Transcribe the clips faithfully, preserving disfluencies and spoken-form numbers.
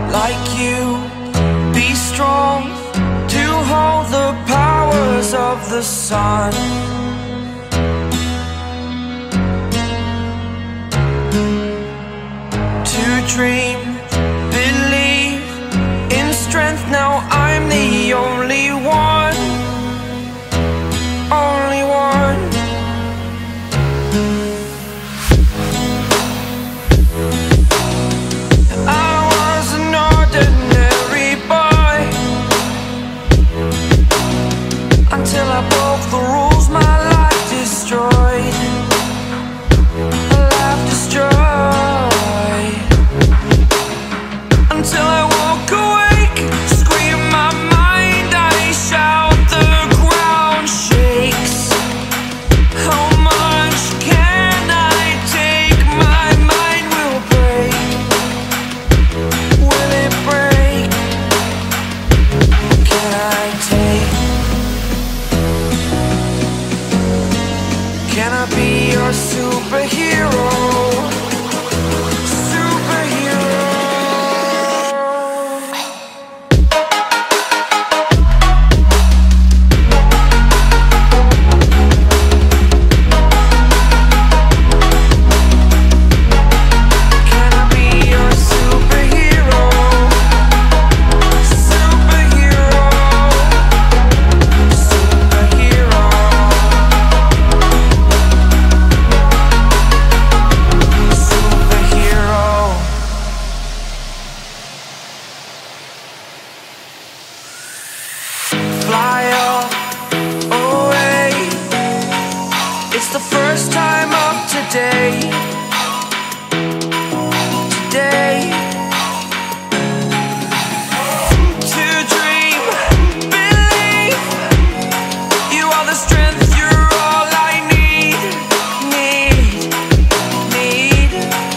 like you. Be strong to hold the powers of the sun. To dream, believe in strength. Now I'm the only one, only one. I was an ordinary boy until I broke the rules. My life destroyed, my life destroyed. Until I woke awake, scream my mind, I shout, the ground shakes. How much can I take? My mind will break. Will it break? Can I take? Can I be your superhero? Fly up away. It's the first time of today. Today. To dream, believe. You are the strength, you're all I need. Need, need.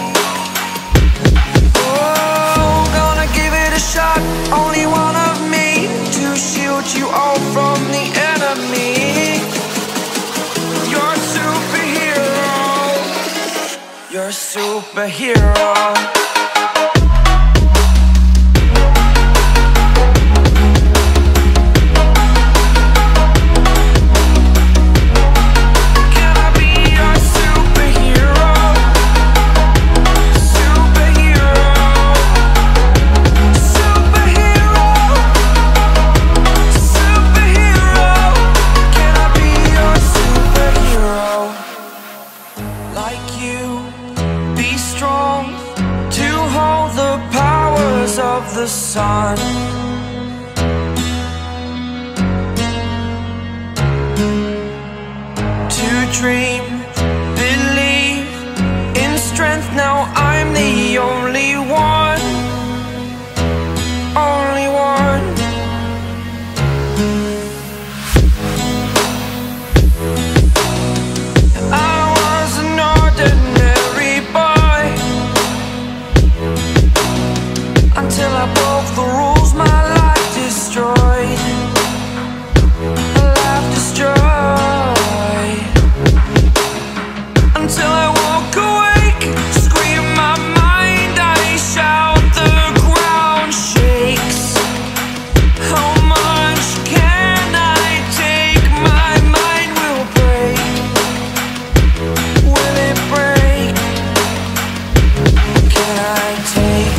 Oh, gonna give it a shot. Only one of me to shield you all from the enemy. You're a superhero. You're a superhero. Can I be your superhero? Superhero. Superhero. Superhero. Can I be your superhero? Like you, be strong to hold the powers of the sun. To dream, believe in strength. Now I'm the only one, only one. I was an ordinary boy until I broke the rules. My life destroyed, my life destroyed. Until I woke awake, scream my mind, I shout, the ground shakes. How much can I take? My mind will break. Will it break? Can I take?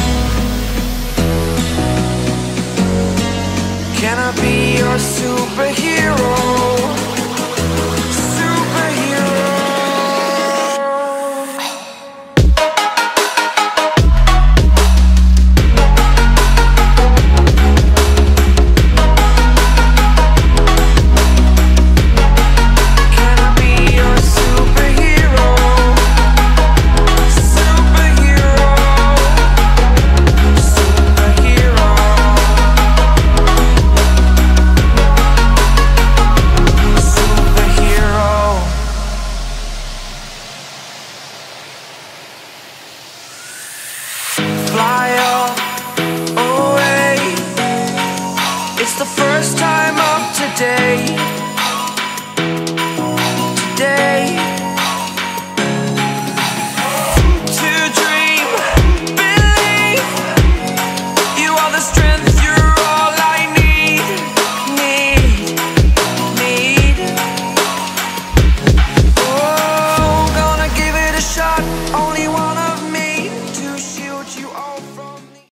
Can I be your superhero? Superhero. Can I be your superhero? Superhero. Superhero. Superhero. Fly up away. It's the first time of today.